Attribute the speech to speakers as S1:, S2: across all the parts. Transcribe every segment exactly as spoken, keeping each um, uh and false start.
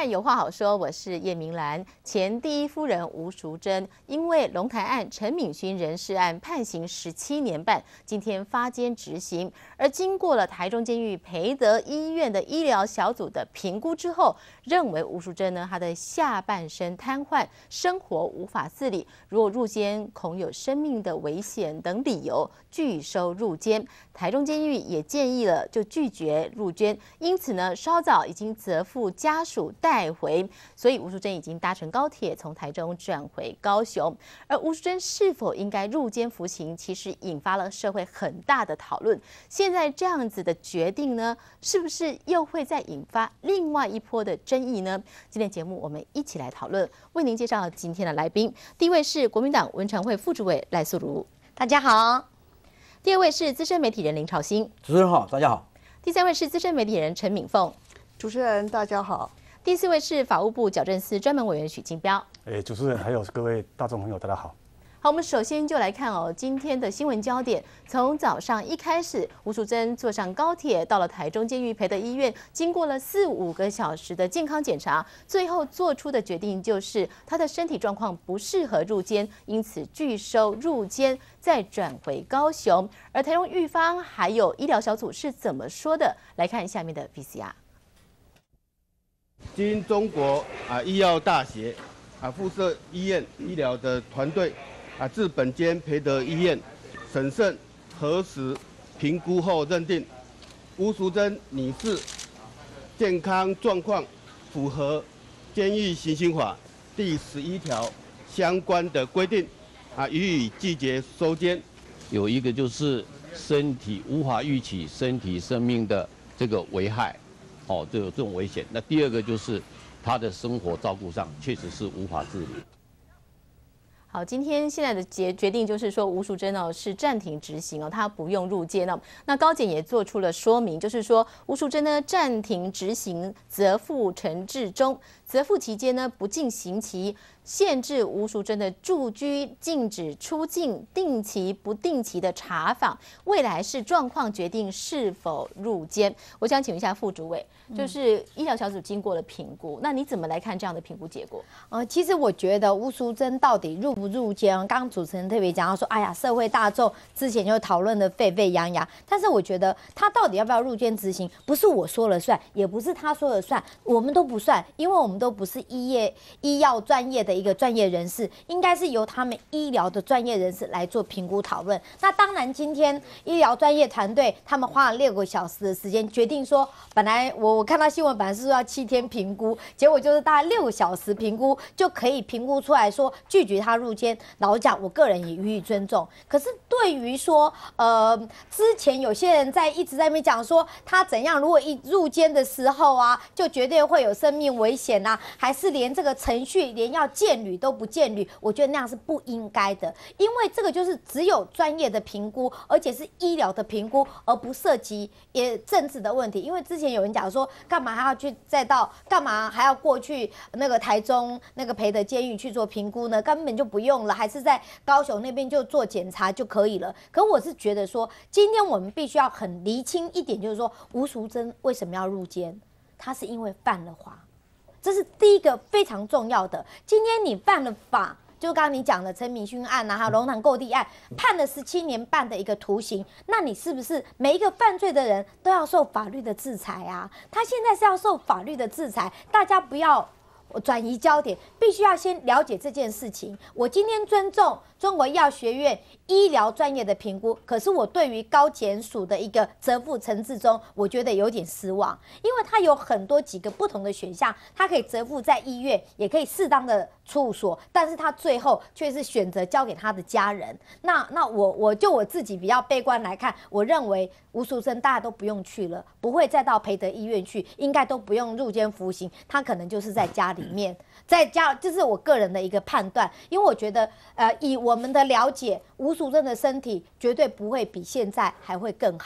S1: 看有话好说，我是叶明兰。前第一夫人吴淑珍因为龙潭案陈敏勋人事案判刑十七年半，今天发监执行。而经过了台中监狱培德医院的医疗小组的评估之后，认为吴淑珍呢，她的下半身瘫痪，生活无法自理，如果入监恐有生命的危险等理由拒收入监。台中监狱也建议了，就拒绝入监，因此呢，稍早已经责付家属带回，所以吴淑珍已经搭乘高铁从台中转回高雄。而吴淑珍是否应该入监服刑，其实引发了社会很大的讨论。现在这样子的决定呢，是不是又会再引发另外一波的争议呢？今天节目我们一起来讨论，为您介绍今天的来宾。第一位是国民党文传会副主委赖素如，大家好。第二位是资深媒体人林朝兴，
S2: 主持人好，大家好。
S1: 第三位是资深媒体人陈敏凤，
S3: 主持人大家好。
S1: 第四位是法务部矫正司专门委员许金彪。
S4: 哎，主持人还有各位大众朋友，大家好。
S1: 好，我们首先就来看哦，今天的新闻焦点。从早上一开始，吴淑珍坐上高铁到了台中监狱培德医院，经过了四五个小时的健康检查，最后做出的决定就是她的身体状况不适合入监，因此拒收入监，再转回高雄。而台中狱方还有医疗小组是怎么说的？来看下面的 V C R。
S5: 经中国啊医药大学啊附设医院医疗的团队。啊，至本间培德医院审慎核实评估后认定，吴淑珍女士健康状况符合监狱行刑法第十一条相关的规定，啊，予以拒绝收监。
S6: 有一个就是身体无法预期身体生命的这个危害，哦，就有这种危险。那第二个就是他的生活照顾上确实是无法自理。
S1: 好，今天现在的决决定就是说，吴淑珍哦是暂停执行哦，她不用入监哦。那高检也做出了说明，就是说吴淑珍呢暂停执行责付陈致中，责付期间呢不进刑期，限制吴淑珍的住居，禁止出境，定期不定期的查访，未来是状况决定是否入监。我想请问一下副主委，就是医疗小组经过了评估，那你怎么来看这样的评估结果？
S7: 呃，其实我觉得吴淑珍到底入不入监，刚刚主持人特别讲到说，哎呀，社会大众之前就讨论的沸沸扬扬，但是我觉得他到底要不要入监执行，不是我说了算，也不是他说了算，我们都不算，因为我们都不是医业医药专业的一个专业人士，应该是由他们医疗的专业人士来做评估讨论。那当然，今天医疗专业团队他们花了六个小时的时间，决定说，本来我我看到新闻本来是说要七天评估，结果就是大概六个小时评估就可以评估出来说拒绝他入监。老实讲，我个人也予以尊重。可是对于说，呃，之前有些人在一直在那边讲说他怎样，如果一入监的时候啊，就绝对会有生命危险啊，还是连这个程序连要见履都不见履，我觉得那样是不应该的，因为这个就是只有专业的评估，而且是医疗的评估，而不涉及也政治的问题。因为之前有人讲说，干嘛还要去再到干嘛还要过去那个台中那个培德监狱去做评估呢？根本就不用了，还是在高雄那边就做检查就可以了。可我是觉得说，今天我们必须要很厘清一点，就是说吴淑珍为什么要入监？他是因为犯了法。这是第一个非常重要的。今天你犯了法，就刚刚你讲的陈敏勋案啊，还有龙潭购地案，判了十七年半的一个徒刑，那你是不是每一个犯罪的人都要受法律的制裁啊？他现在是要受法律的制裁，大家不要转移焦点，必须要先了解这件事情。我今天尊重中国医药学院医疗专业的评估，可是我对于高检署的一个责付陈致中，我觉得有点失望，因为他有很多几个不同的选项，他可以责付在医院，也可以适当的处所，但是他最后却是选择交给他的家人。那那我我就我自己比较悲观来看，我认为吴淑珍大家都不用去了，不会再到培德医院去，应该都不用入监服刑，他可能就是在家里面，在家，这是我个人的一个判断，因为我觉得，呃，以我们的了解，吴淑珍的身体绝对不会比现在还会更好。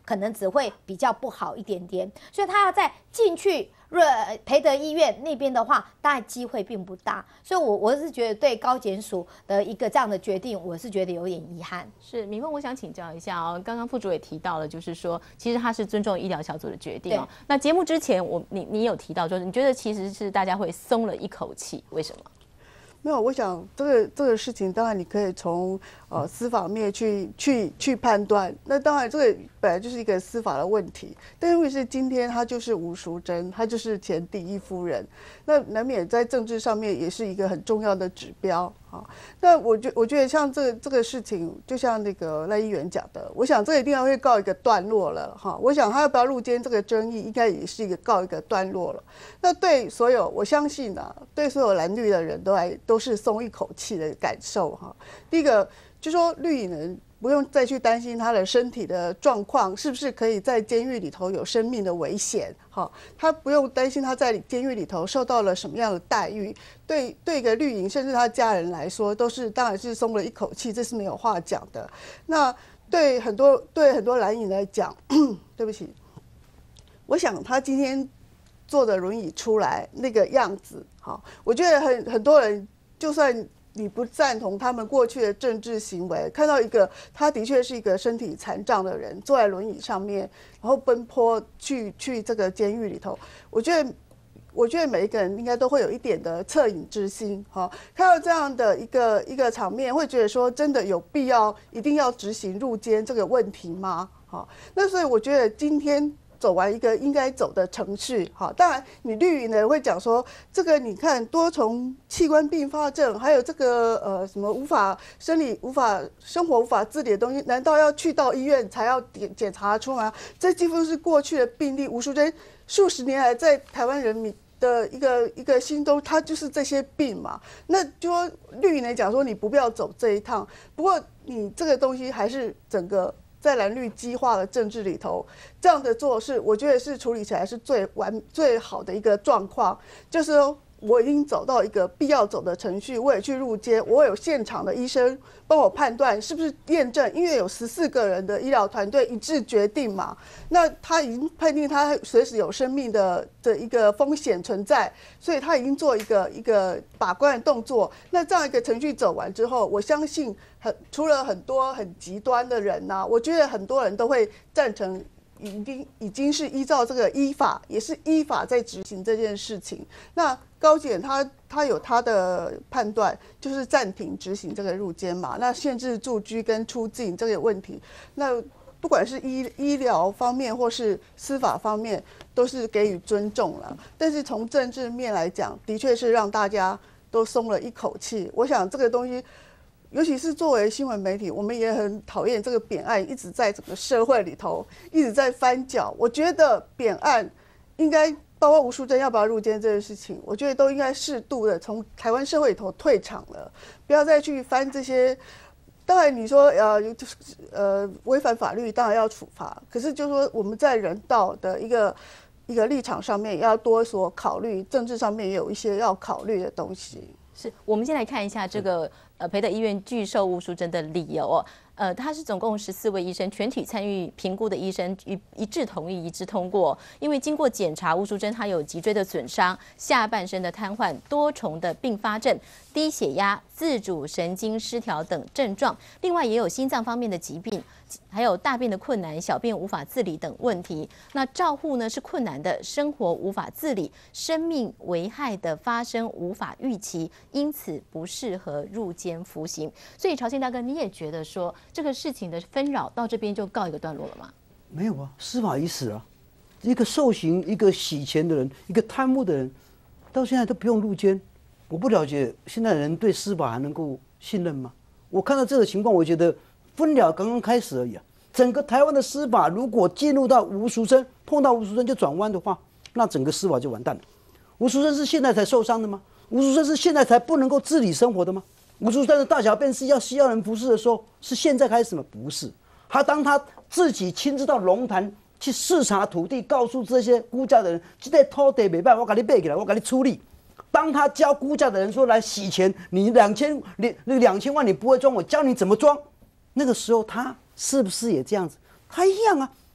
S7: 可能只会比较不好一点点，所以他要再进去培德医院那边的话，大概机会并不大。所以我，我我是觉得对高检署的一个这样的决定，我是觉得有点遗憾。
S1: 是敏凤，我想请教一下哦，刚刚副主委提到了，就是说，其实他是尊重医疗小组的决定哦。那节目之前我，你你有提到说，你觉得其实是大家会松了一口气，为什么？
S3: 没有，我想这个这个事情，当然你可以从呃司法面去去去判断。那当然，这个本来就是一个司法的问题。但因为是今天她就是吴淑珍，她就是前第一夫人，那难免在政治上面也是一个很重要的指标啊。那我觉我觉得像这个这个事情，就像那个赖议员讲的，我想这一定要会告一个段落了哈。我想他要不要入监这个争议，应该也是一个告一个段落了。那对所有，我相信啊，对所有蓝绿的人都来都是松一口气的感受哈。第一个就说绿营人不用再去担心他的身体的状况是不是可以在监狱里头有生命的危险，哈，他不用担心他在监狱里头受到了什么样的待遇。对对一个绿营甚至他家人来说，都是当然是松了一口气，这是没有话讲的。那对很多对很多蓝营来讲，对不起，我想他今天坐着轮椅出来那个样子，好，我觉得很很多人就算你不赞同他们过去的政治行为，看到一个他的确是一个身体残障的人坐在轮椅上面，然后奔波去去这个监狱里头，我觉得。我觉得每一个人应该都会有一点的恻隐之心，哈，看到这样的一个一个场面，会觉得说，真的有必要一定要执行入监这个问题吗？好，那所以我觉得今天走完一个应该走的程序，好，当然你绿营的人会讲说，这个你看多重器官并发症，还有这个呃什么无法生理无法生活无法自理的东西，难道要去到医院才要检检查出吗？这几乎是过去的病例，吴淑珍数十年来在台湾人民的一个一个心中，它就是这些病嘛。那就说绿营来讲说，你不必要走这一趟。不过你这个东西还是整个在蓝绿激化的政治里头，这样的做是我觉得是处理起来是最完最好的一个状况，就是说我已经走到一个必要走的程序，我也去入监，我有现场的医生帮我判断是不是验证，因为有十四个人的医疗团队一致决定嘛，那他已经判定他随时有生命的的一个风险存在，所以他已经做一个一个把关的动作。那这样一个程序走完之后，我相信很除了很多很极端的人呐、啊，我觉得很多人都会赞成。已经已经是依照这个依法，也是依法在执行这件事情。那高检他他有他的判断，就是暂停执行这个入监嘛。那限制住居跟出境这个问题，那不管是医医疗方面或是司法方面，都是给予尊重了。但是从政治面来讲，的确是让大家都松了一口气。我想这个东西。尤其是作为新闻媒体，我们也很讨厌这个扁案一直在整个社会里头一直在翻搅。我觉得扁案应该包括吴淑珍要不要入监这件事情，我觉得都应该适度的从台湾社会里头退场了，不要再去翻这些。当然你说呃呃违反法律当然要处罚，可是就是说我们在人道的一个一个立场上面也要多所考虑，政治上面也有一些要考虑的东西。
S1: 是我们先来看一下这个呃培德医院拒收吴淑珍的理由哦。呃，他是总共十四位医生全体参与评估的医生一一致同意一致通过，因为经过检查，吴淑珍她有脊椎的损伤、下半身的瘫痪、多重的并发症、低血压、自主神经失调等症状，另外也有心脏方面的疾病，还有大便的困难、小便无法自理等问题。那照护呢是困难的，生活无法自理，生命危害的发生无法预期，因此不适合入监服刑。所以朝庆大哥，你也觉得说？这个事情的纷扰到这边就告一个段落了吗？
S2: 没有啊，司法已死啊！一个受刑、一个洗钱的人、一个贪污的人，到现在都不用入监。我不了解现在人对司法还能够信任吗？我看到这个情况，我觉得分了刚刚开始而已啊。整个台湾的司法如果进入到吴淑珍，碰到吴淑珍就转弯的话，那整个司法就完蛋了。吴淑珍是现在才受伤的吗？吴淑珍是现在才不能够自理生活的吗？吴淑珍的大小便是要需要人服侍的时候，是现在开始吗？不是，他当他自己亲自到龙潭去视察土地，告诉这些估价的人，这块土地没办法，我给你背起来，我给你处理。当他教估价的人说来洗钱，你两千你那两千万你不会装，我教你怎么装。那个时候他是不是也这样子？他一样啊。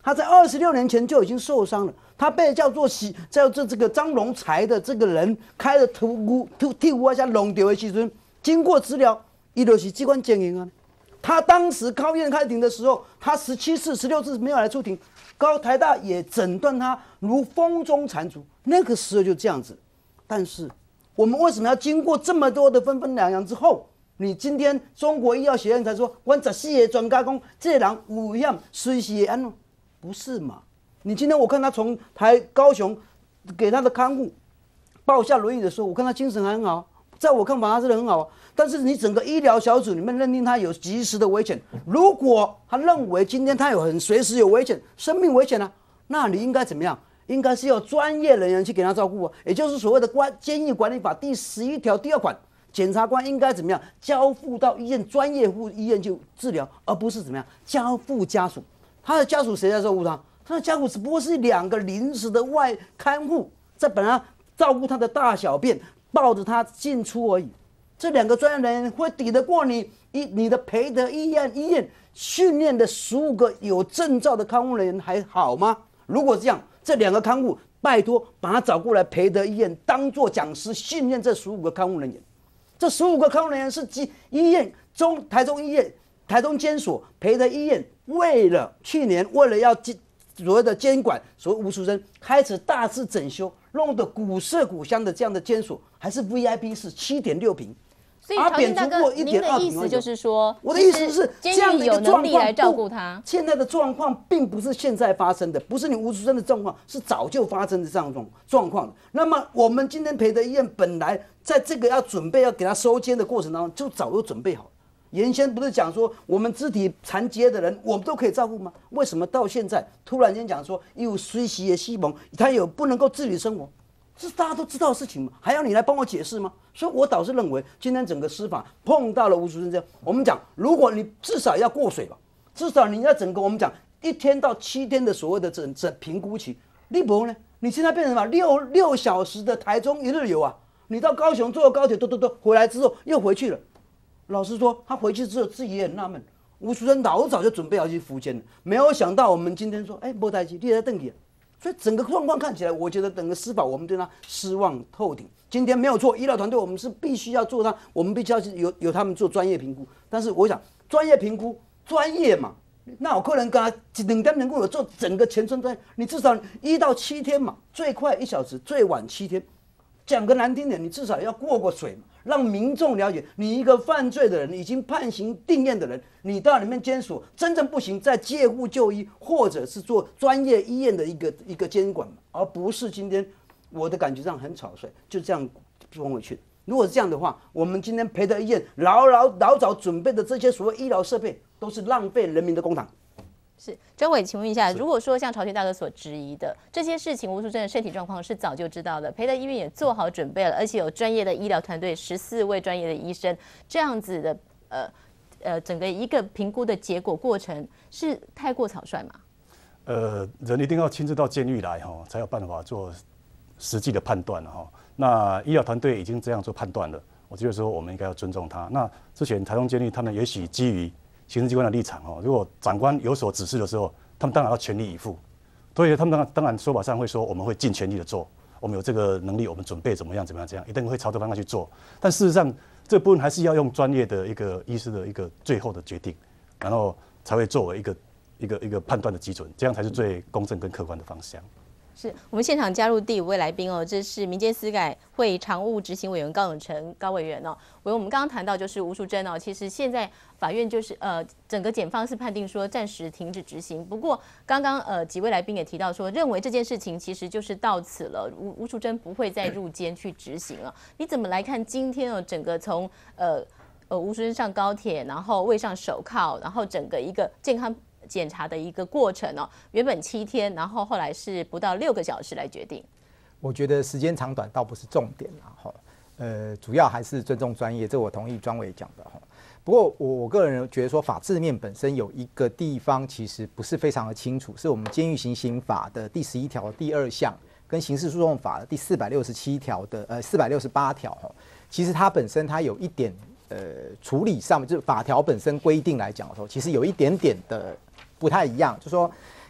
S2: 他在二十六年前就已经受伤了。他被叫做喜叫做这个张荣才的这个人开了头骨头替我下弄掉的时阵，经过治疗，伊就是机关检验啊。他当时高院开庭的时候，他十七次、十六次没有来出庭，高台大也诊断他如风中残烛，那个时候就这样子。但是我们为什么要经过这么多的纷纷两样之后，你今天中国医药学院才说，我十四个专家讲，这人有危险，随时会安怎？不是嘛？你今天我看他从台高雄给他的看护抱下轮椅的时候，我看他精神还很好，在我看法他是很好。但是你整个医疗小组里面认定他有及时的危险，如果他认为今天他有很随时有危险，生命危险啊，那你应该怎么样？应该是要专业人员去给他照顾啊，也就是所谓的关监狱管理法第十一条第二款，检察官应该怎么样交付到医院专业户医院去治疗，而不是怎么样交付家属。他的家属谁在照顾他？他的家属只不过是两个临时的外看护，在本来照顾他的大小便，抱着他进出而已。这两个专业人员会抵得过你一你的培德医院医院训练的十五个有证照的看护人员还好吗？如果这样，这两个看护拜托把他找过来，培德医院当做讲师训练这十五个看护人员。这十五个看护人员是医院中台中医院、台中监所、培德医院为了去年为了要所谓的监管所谓无赎身，开始大肆整修，弄得古色古香的这样的监所，还是 V I P 室七点六坪。
S1: 所以朝天大哥，您的意思就是说，
S2: 我的意思是，这样的一个状况
S1: 来照顾他。
S2: 现在的状况并不是现在发生的，不是你无赎身的状况，是早就发生的这样一种状况。那么我们今天培德医院本来在这个要准备要给他收监的过程当中，就早就准备好了。原先不是讲说我们肢体残疾的人我们都可以照顾吗？为什么到现在突然间讲说有随时的西蒙，他有不能够自理生活？这是大家都知道的事情嘛，还要你来帮我解释吗？所以我倒是认为，今天整个司法碰到了无赎身这样，我们讲，如果你至少要过水吧，至少你要整个我们讲一天到七天的所谓的整整评估期，你不呢？你现在变成什么六六小时的台中一日游啊？你到高雄坐高铁，嘟嘟嘟回来之后又回去了。老实说，他回去之后自己也很纳闷，吴淑珍老早就准备要去福建了，没有想到我们今天说，哎，没代志，你在瞪你。所以整个状况看起来，我觉得整个司法我们对他失望透顶。今天没有错，医疗团队我们是必须要做他，我们必须要有有他们做专业评估。但是我想，专业评估专业嘛，那有可能跟他一两点能够有做整个全村专业，你至少一到七天嘛，最快一小时，最晚七天。讲个难听点，你至少要过过水嘛，让民众了解，你一个犯罪的人，已经判刑定验的人，你到里面监所，真正不行再介护就医，或者是做专业医院的一个一个监管，而不是今天我的感觉上很草率，就这样装回去。如果是这样的话，我们今天培德医院老老老早准备的这些所谓医疗设备，都是浪费人民的公帑。
S1: 是专委，请问一下，如果说像朝天大哥所质疑的这些事情，吴淑珍的身体状况是早就知道的，培德医院也做好准备了，而且有专业的医疗团队，十四位专业的医生，这样子的呃呃整个一个评估的结果过程是太过草率吗？
S4: 呃，人一定要亲自到监狱来哈，才有办法做实际的判断哈。那医疗团队已经这样做判断了，我觉得说我们应该要尊重他。那之前台中监狱他们也许基于行政机关的立场哦，如果长官有所指示的时候，他们当然要全力以赴。所以他们当然当然说法上会说，我们会尽全力的做，我们有这个能力，我们准备怎么样怎么样这样，一定会朝这方向去做。但事实上，这部分还是要用专业的一个医师的一个最后的决定，然后才会作为一个一个一个判断的基准，这样才是最公正跟客观的方向。
S1: 是我们现场加入第五位来宾哦，这是民间司改会常务执行委员高永成高委员哦。委员，我们刚刚谈到就是吴淑珍哦，其实现在法院就是呃整个检方是判定说暂时停止执行。不过刚刚呃几位来宾也提到说，认为这件事情其实就是到此了，吴吴淑珍不会再入监去执行了。你怎么来看今天哦整个从呃呃吴淑珍上高铁，然后未上手铐，然后整个一个健康检查的一个过程哦，原本七天，然后后来是不到六个小时来决定。
S8: 我觉得时间长短倒不是重点啦，哈，呃，主要还是尊重专业，这我同意专委讲的哈。不过我我个人觉得说，法制面本身有一个地方其实不是非常的清楚，是我们监狱行刑法的第十一条第二项跟刑事诉讼法的第四百六十七条的呃四百六十八条哈，其实它本身它有一点呃处理上，就是法条本身规定来讲的时候，其实有一点点的不太一样，就是说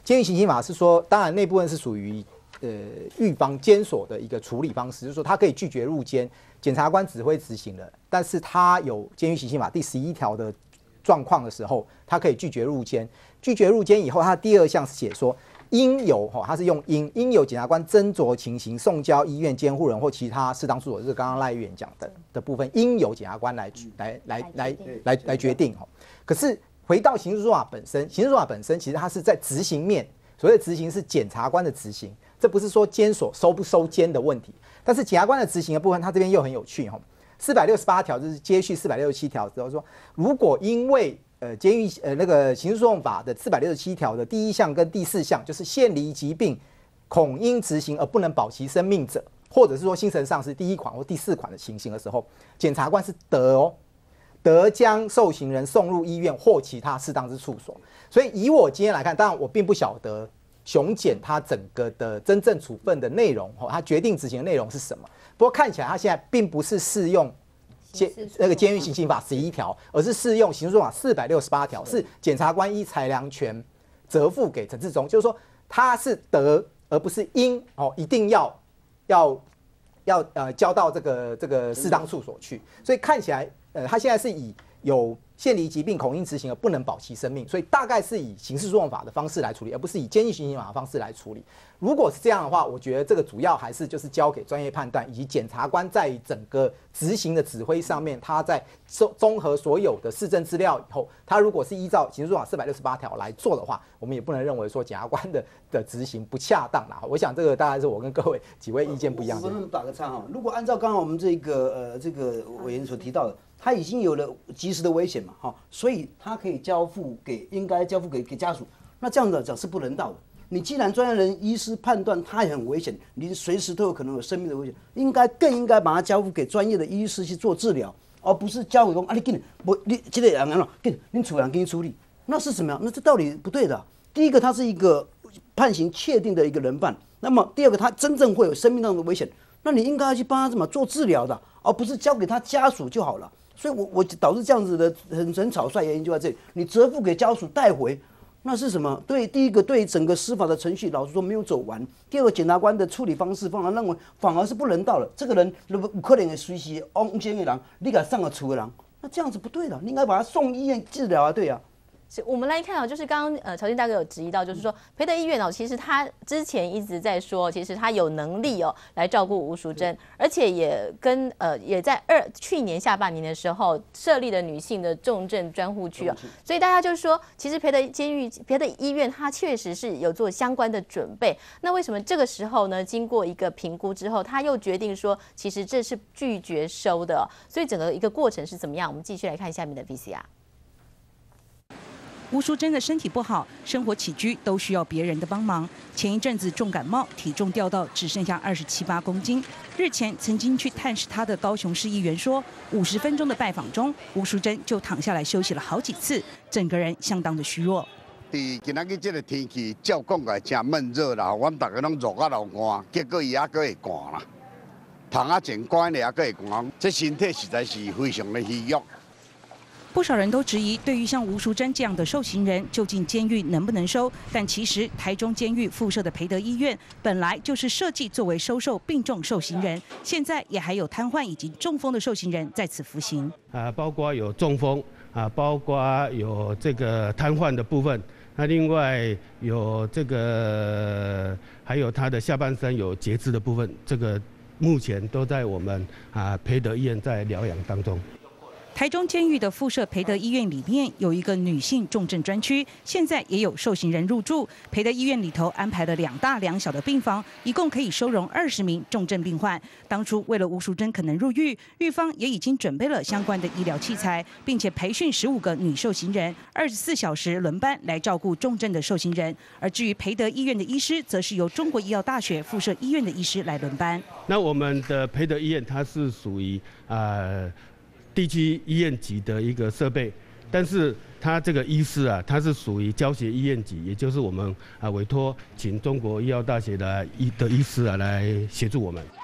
S8: 监狱行刑法是说，当然那部分是属于呃预防监所的一个处理方式，就是说他可以拒绝入监，检察官指挥执行了，但是他有监狱行刑法第十一条的状况的时候，他可以拒绝入监。拒绝入监以后，他第二项是写说，应有哈，他是用应应有检察官斟酌情形，送交医院监护人或其他适当处所，就是刚刚赖议员讲的的部分，应由检察官来来来来来来决定哈。可是回到刑事诉讼法本身，刑事诉讼法本身其实它是在执行面，所谓的执行是检察官的执行，这不是说监所收不收监的问题。但是检察官的执行的部分，它这边又很有趣哈。四百六十八条就是接续四百六十七条之后说，如果因为呃监狱呃那个刑事诉讼法的四百六十七条的第一项跟第四项，就是现离疾病恐因执行而不能保其生命者，或者是说精神上是第一款或第四款的情形的时候，检察官是得哦。得将受刑人送入医院或其他适当之处所。所以以我今天来看，当然我并不晓得熊检他整个的真正处分的内容，他决定执行的内容是什么。不过看起来他现在并不是适用监那个监狱行刑法十一条，而是适用刑事诉讼法四百六十八条，是检察官依裁量权责付给陈志忠，就是说他是得而不是应哦，一定要要要呃交到这个这个适当处所去。所以看起来。呃，他现在是以有现离疾病恐因执行而不能保其生命，所以大概是以刑事诉讼法的方式来处理，而不是以监狱行刑法的方式来处理。如果是这样的话，我觉得这个主要还是就是交给专业判断，以及检察官在整个执行的指挥上面，他在综合所有的事证资料以后，他如果是依照刑事诉讼法四百六十八条来做的话，我们也不能认为说检察官的的执行不恰当啦。我想这个大概是我跟各位几位意见不一样的。
S2: 我打个岔哈，如果按照刚刚我们这个呃这个委员所提到的。他已经有了及时的危险嘛，哈，所以他可以交付给应该交付给给家属。那这样的讲是不人道的。你既然专业人医师判断他也很危险，你随时都有可能有生命的危险，应该更应该把它交付给专业的医师去做治疗，而不是交给说啊你给你不你这个人了，给你处人给你处理，那是什么样？那这道理不对的、啊。第一个，他是一个判刑确定的一个人犯，那么第二个，他真正会有生命上的危险，那你应该要去帮他怎么做治疗的，而不是交给他家属就好了。所以我，我我导致这样子的很很草率原因就在这里。你责付给家属带回，那是什么？对，第一个对整个司法的程序，老实说没有走完。第二个，检察官的处理方式，反而认为反而是不人道了。这个人如果可能的随时往监的人，你给他上了处的人，那这样子不对的，你应该把他送医院治疗啊，对啊。
S1: 我们来看啊，就是刚刚呃曹健大哥有质疑到，就是说培德医院哦，其实他之前一直在说，其实他有能力哦来照顾吴淑珍，而且也跟呃也在二去年下半年的时候设立了女性的重症专户区哦，所以大家就说，其实培德监狱、培德医院它确实是有做相关的准备。那为什么这个时候呢？经过一个评估之后，他又决定说，其实这是拒绝收的、哦，所以整个一个过程是怎么样？我们继续来看下面的 V C R。
S9: 吴淑珍的身体不好，生活起居都需要别人的帮忙。前一阵子重感冒，体重掉到只剩下二十七八公斤。日前曾经去探视她的高雄市议员说，五十分钟的拜访中，吴淑珍就躺下来休息了好几次，整个人相当的虚弱。
S10: 伫今仔日这个天气，照讲来真闷热啦，阮大家拢热啊流汗，结果伊还佫会寒啦，躺啊真乖咧，还佫会寒，这身体实在是非常的虚弱。
S9: 不少人都质疑，对于像吴淑珍这样的受刑人，究竟监狱能不能收？但其实台中监狱附设的培德医院本来就是设计作为收受病重受刑人，现在也还有瘫痪以及中风的受刑人在此服刑。
S11: 啊，包括有中风啊，包括有这个瘫痪的部分，那另外有这个还有他的下半身有截肢的部分，这个目前都在我们啊培德医院在疗养当中。
S9: 台中监狱的附设培德医院里面有一个女性重症专区，现在也有受刑人入住。培德医院里头安排了两大两小的病房，一共可以收容二十名重症病患。当初为了吴淑珍可能入狱，狱方也已经准备了相关的医疗器材，并且培训十五个女受刑人，二十四小时轮班来照顾重症的受刑人。而至于培德医院的医师，则是由中国医药大学附设医院的医师来轮班。
S11: 那我们的培德医院它是属于呃。地区医院级的一个设备，但是他这个医师啊，他是属于教学医院级，也就是我们啊委托请中国医药大学的医的医师啊来协助我们。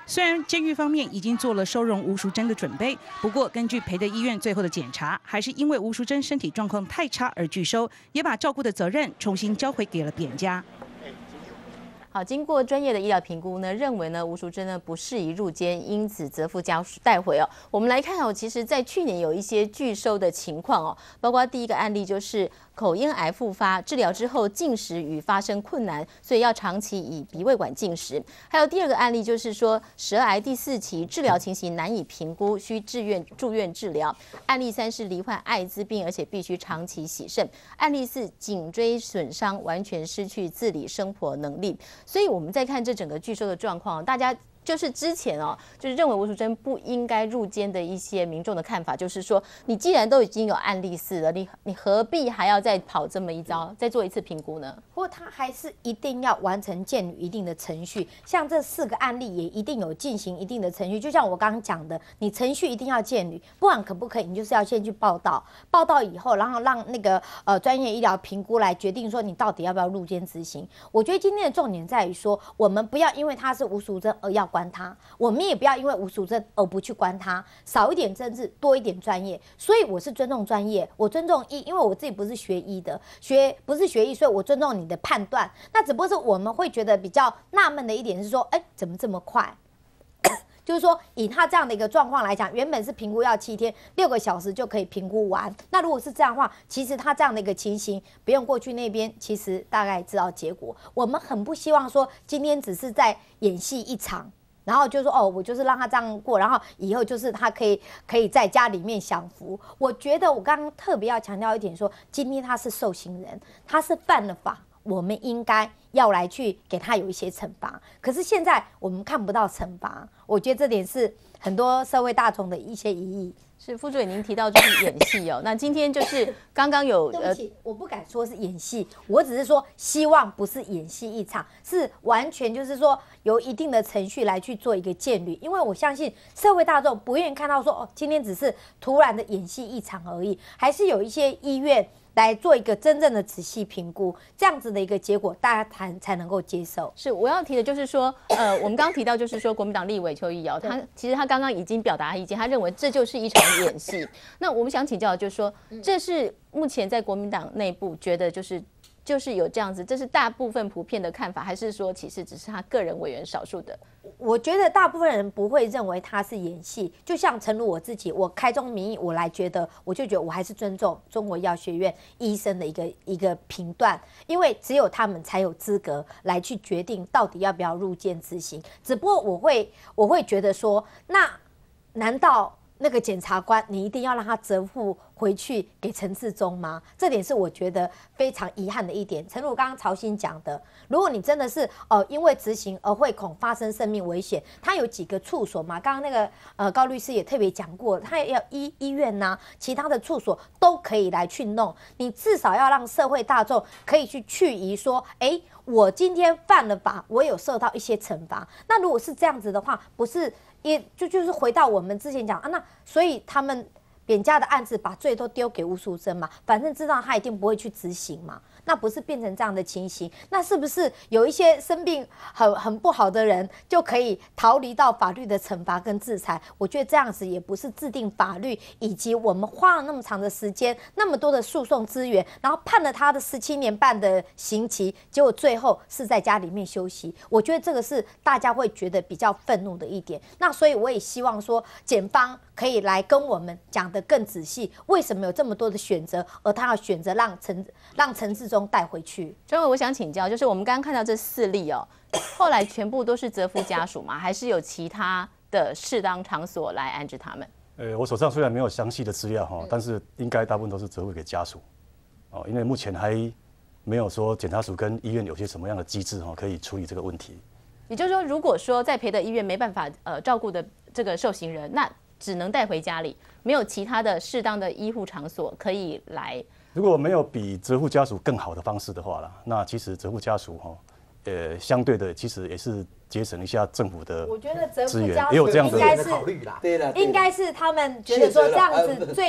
S9: 虽然监狱方面已经做了收容吴淑珍的准备，不过根据培德医院最后的检查，还是因为吴淑珍身体状况太差而拒收，也把照顾的责任重新交回给了扁家。
S1: 好，经过专业的医疗评估呢，认为呢吴淑珍呢不适宜入监，因此责付家属带回哦。我们来看哦，其实在去年有一些拒收的情况哦，包括第一个案例就是口咽癌复发，治疗之后进食与发生困难，所以要长期以鼻胃管进食。还有第二个案例就是说舌癌第四期，治疗情形难以评估，需自愿住院治疗。案例三是罹患艾滋病，而且必须长期洗肾。案例四颈椎损伤，完全失去自理生活能力。所以我们再看这整个拒收的状况，大家就是之前哦，就是认为吴淑珍不应该入监的一些民众的看法，就是说，你既然都已经有案例四了，你你何必还要再跑这么一招，再做一次评估呢？
S7: 不过他还是一定要完成监狱一定的程序，像这四个案例也一定有进行一定的程序。就像我刚刚讲的，你程序一定要监狱，不管可不可以，你就是要先去报到，报到以后，然后让那个呃专业医疗评估来决定说你到底要不要入监执行。我觉得今天的重点在于说，我们不要因为他是吴淑珍而要关他，我们也不要因为吴淑珍而不去关他，少一点政治，多一点专业。所以我是尊重专业，我尊重医，因为我自己不是学医的，学不是学医，所以我尊重你的判断。那只不过是我们会觉得比较纳闷的一点是说，哎，怎么这么快？就是说，以他这样的一个状况来讲，原本是评估要七天，六个小时就可以评估完。那如果是这样的话，其实他这样的一个情形，不用过去那边，其实大概知道结果。我们很不希望说，今天只是在演戏一场。然后就说哦，我就是让他这样过，然后以后就是他可以可以在家里面享福。我觉得我刚刚特别要强调一点说，今天他是受刑人，他是犯了法，我们应该要来去给他有一些惩罚。可是现在我们看不到惩罚，我觉得这点是很多社会大众的一些疑义。
S1: 是副主委，您提到就是演戏哦，那今天就是刚刚有
S7: 对不起，我不敢说是演戏，我只是说希望不是演戏一场，是完全就是说有一定的程序来去做一个监律，因为我相信社会大众不愿意看到说哦，今天只是突然的演戏一场而已，还是有一些医院来做一个真正的仔细评估，这样子的一个结果，大家才才能够接受。
S1: 是我要提的，就是说，呃，我们刚刚提到，就是说，国民党立委邱意瑶，他其实他刚刚已经表达意见，他认为这就是一场演戏。那我们想请教的就是说，这是目前在国民党内部觉得就是就是有这样子，这是大部分普遍的看法，还是说其实只是他个人委员少数的？
S7: 我觉得大部分人不会认为他是演戏，就像诚如我自己，我开宗明义我来觉得，我就觉得我还是尊重中国医药学院医生的一个一个评断，因为只有他们才有资格来去决定到底要不要入监执行。只不过我会我会觉得说，那难道那个检察官你一定要让他责付回去给陈致中吗？这点是我觉得非常遗憾的一点。诚如刚刚曹欣讲的，如果你真的是呃因为执行而会恐发生生命危险，他有几个处所嘛？刚刚那个呃高律师也特别讲过，他也要医医院呐、啊，其他的处所都可以来去弄。你至少要让社会大众可以去去疑说，哎，我今天犯了法，我有受到一些惩罚。那如果是这样子的话，不是也就就是回到我们之前讲啊，那所以他们扁家的案子把罪都丢给吴淑珍嘛，反正知道他一定不会去执行嘛，那不是变成这样的情形？那是不是有一些生病很很不好的人就可以逃离到法律的惩罚跟制裁？我觉得这样子也不是制定法律，以及我们花了那么长的时间、那么多的诉讼资源，然后判了他的十七年半的刑期，结果最后是在家里面休息。我觉得这个是大家会觉得比较愤怒的一点。那所以我也希望说，检方可以来跟我们讲得更仔细，为什么有这么多的选择，而他要选择让陈让陈致中带回去。
S1: 专委，我想请教，就是我们刚刚看到这四例哦，后来全部都是责付家属吗？还是有其他的适当场所来安置他们？
S4: 呃，我手上虽然没有详细的资料哈，但是应该大部分都是责付给家属哦，因为目前还没有说检察署跟医院有些什么样的机制哈，可以处理这个问题。
S1: 也就是说，如果说在培德医院没办法呃照顾的这个受刑人，那只能带回家里，没有其他的适当的医护场所可以来。
S4: 如果没有比责付家属更好的方式的话啦，那其实责付家属哈，呃，相对的其实也是节省一下政府的
S7: 我觉得责
S4: 资源，
S7: 付家属
S4: 也有这样的
S7: 应该是
S2: 对了，
S7: 应该是他们觉得说这样子最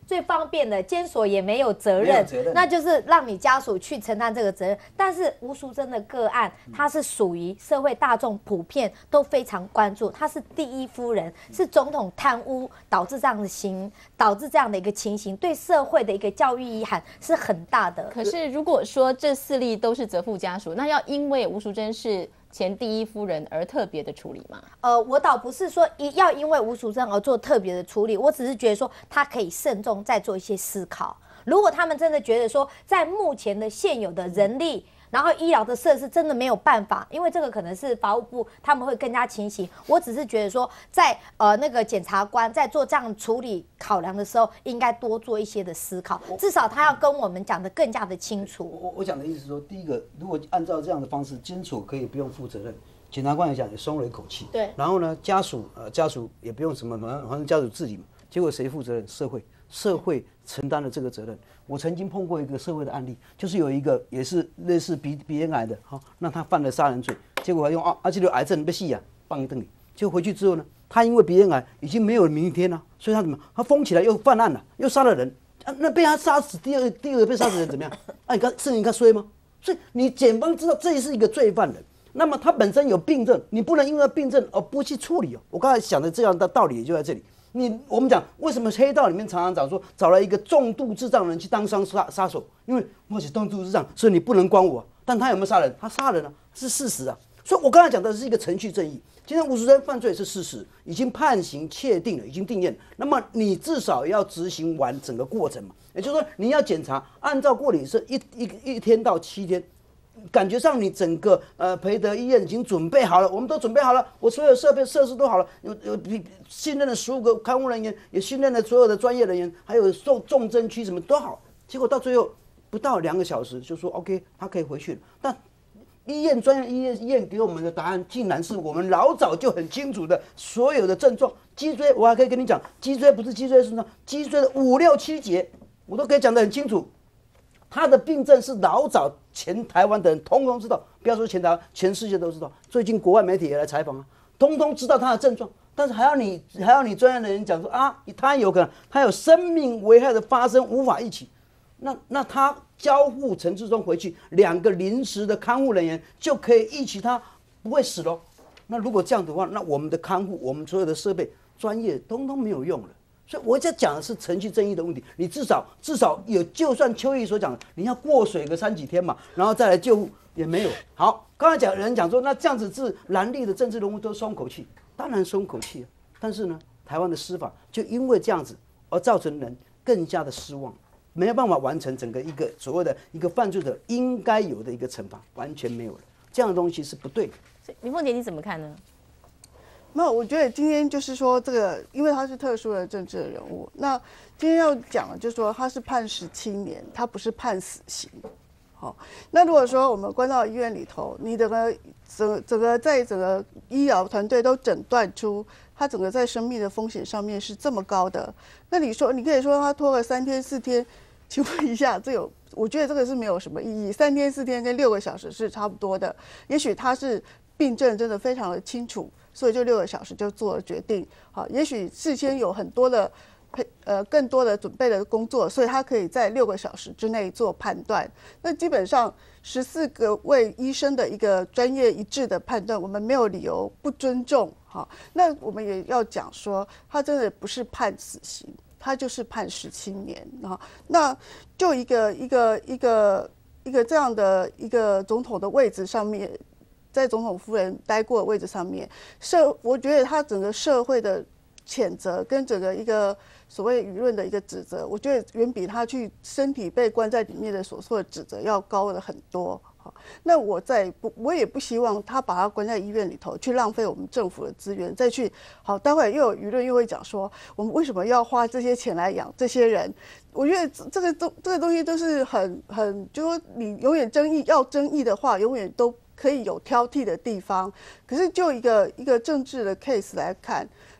S7: 最方便的，监所也没有责任，
S2: 没有责任
S7: 那就是让你家属去承担这个责任。但是吴淑珍的个案，它是属于社会大众普遍都非常关注，她是第一夫人，是总统贪污导致这样的行，导致这样的一个情形，对社会的一个教育遗憾是很大的。
S1: 可是如果说这四例都是责父家属，那要因为吴淑珍是前第一夫人而特别的处理吗？
S7: 呃，我倒不是说一要因为吴淑珍而做特别的处理，我只是觉得说他可以慎重再做一些思考。如果他们真的觉得说，在目前的现有的人力，然后医疗的设施真的没有办法，因为这个可能是法务部他们会更加清醒。我只是觉得说，在呃那个检察官在做这样处理考量的时候，应该多做一些的思考，至少他要跟我们讲的更加的清楚。
S2: 我我讲的意思是说，第一个，如果按照这样的方式，监所可以不用负责任，检察官来讲也松了一口气。
S7: 对。
S2: 然后呢，家属呃家属也不用什么，反正反正家属自理嘛。结果谁负责任？社会，社会承担了这个责任。我曾经碰过一个社会的案例，就是有一个也是类似鼻鼻咽癌的，哈，那他犯了杀人罪，结果还用啊啊这个癌症被戏啊，放一顿里，结果回去之后呢，他因为鼻咽癌已经没有明天了，所以他怎么？他封起来又犯案了，又杀了人，啊，那被他杀死，第二第二个被杀死的人怎么样？啊，你看是你看衰吗？所以你检方知道这是一个罪犯人，那么他本身有病症，你不能因为病症而不去处理哦。我刚才讲的这样的道理也就在这里。你我们讲为什么黑道里面常常讲说找了一个重度智障人去当杀杀杀手，因为我是重度智障，所以你不能关我、啊。但他有没有杀人？他杀人了、啊，是事实啊。所以我刚才讲的是一个程序正义。今天吴淑珍犯罪是事实，已经判刑确定了，已经定验。那么你至少要执行完整个过程嘛，也就是说你要检查，按照过理是一一一天到七天。感觉上你整个呃培德医院已经准备好了，我们都准备好了，我所有设备设施都好了，有有信任的十五个看护人员，也信任了所有的专业人员，还有重重症区什么都好，结果到最后不到两个小时就说 OK， 他可以回去了。但医院专业医院医院给我们的答案，竟然是我们老早就很清楚的所有的症状，脊椎我还可以跟你讲，脊椎不是脊椎是什么，脊椎的五六七节，我都可以讲得很清楚。他的病症是老早全台湾的人通通知道，不要说全台湾，全世界都知道。最近国外媒体也来采访啊，通通知道他的症状，但是还要你还要你专业的人讲说啊，他有可能他有生命危害的发生，无法一起。那那他交付陈志忠回去，两个临时的看护人员就可以一起，他不会死咯。那如果这样的话，那我们的看护，我们所有的设备专业通通没有用了。所以我在讲的是程序正义的问题，你至少至少有，就算邱毅所讲的，你要过水个三几天嘛，然后再来救护也没有。好，刚才讲人讲说，那这样子是蓝绿的政治人物都松口气，当然松口气啊。但是呢，台湾的司法就因为这样子而造成人更加的失望，没有办法完成整个一个所谓的一个犯罪者应该有的一个惩罚，完全没有了。这样的东西是不对的。
S1: 林凤姐你怎么看呢？
S3: 没有，我觉得今天就是说这个，因为他是特殊的政治人物。那今天要讲的就是说他是判十七年，他不是判死刑。好，那如果说我们关到医院里头，你整个整整个在整个医疗团队都诊断出他整个在生命的风险上面是这么高的，那你说你可以说他拖了三天四天，请问一下，这有我觉得这个是没有什么意义。三天四天跟六个小时是差不多的，也许他是病症真的非常的清楚。所以就六个小时就做了决定，好，也许事先有很多的配呃更多的准备的工作，所以他可以在六个小时之内做判断。那基本上十四个位医生的一个专业一致的判断，我们没有理由不尊重。好，那我们也要讲说，他真的不是判死刑，他就是判十七年啊。那就一个一个一个一个这样的一个总统的位置上面。在总统夫人待过的位置上面，社我觉得他整个社会的谴责跟整个一个所谓舆论的一个指责，我觉得远比他去身体被关在里面的所说的指责要高的很多。好，那我在不，我也不希望他把他关在医院里头，去浪费我们政府的资源，再去好，待会又有舆论又会讲说，我们为什么要花这些钱来养这些人？我觉得这个东这个东西都是很很，就说你永远争议要争议的话，永远都可以有挑剔的地方。可是就一个一个政治的 case 来看，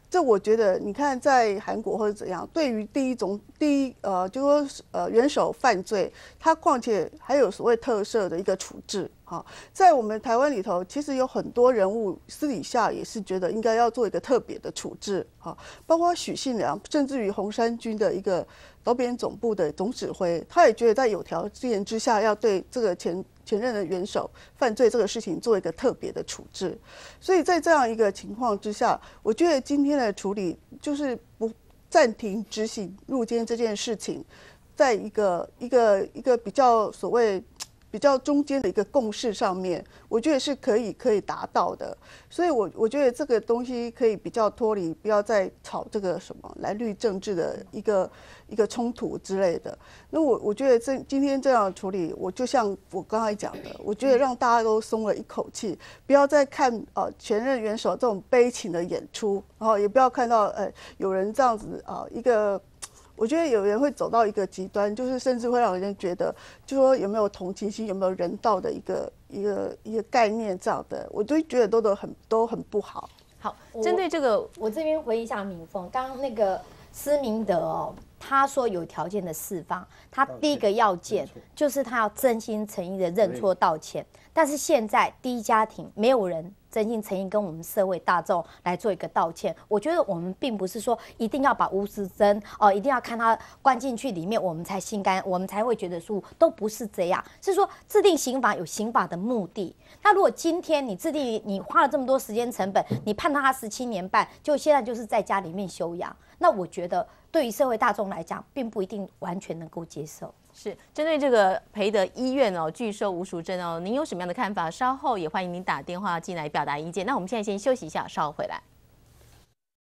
S3: 这我觉得，你看在韩国或者怎样，对于第一种第一呃，就说呃元首犯罪，他况且还有所谓特赦的一个处置。好，在我们台湾里头，其实有很多人物私底下也是觉得应该要做一个特别的处置。好，包括许信良，甚至于红衫军的一个导扁总部的总指挥，他也觉得在有条件之下，要对这个前前任的元首犯罪这个事情做一个特别的处置。所以在这样一个情况之下，我觉得今天的处理就是不暂停执行入监这件事情，在一个一个一个比较所谓比较中间的一个共识上面，我觉得是可以可以达到的。所以我我觉得这个东西可以比较脱离，不要再炒这个什么蓝绿政治的一个一个冲突之类的。那我我觉得这今天这样的处理，我就像我刚才讲的，我觉得让大家都松了一口气，不要再看呃前任元首这种悲情的演出，然后也不要看到呃有人这样子啊、呃、一个。我觉得有人会走到一个极端，就是甚至会让人觉得，就说有没有同情心，有没有人道的一个一个一个概念这样的，我都觉得都都很都很不好。
S1: 好，针对这个，
S7: 我这边回忆一下敏凤，刚刚那个施明德哦，他说有条件的释放，他第一个要件就是他要真心诚意的认错道歉，但是现在第一家庭没有人真心诚意跟我们社会大众来做一个道歉。我觉得我们并不是说一定要把吴淑珍哦，一定要看他关进去里面，我们才心甘，我们才会觉得说都不是这样。是说制定刑法有刑法的目的。那如果今天你制定，你花了这么多时间成本，你判他十七年半，就现在就是在家里面休养，那我觉得对于社会大众来讲，并不一定完全能够接受。
S1: 是针对这个培德医院哦拒收吴淑珍哦，您有什么样的看法？稍后也欢迎您打电话进来表达意见。那我们现在先休息一下，稍后回来。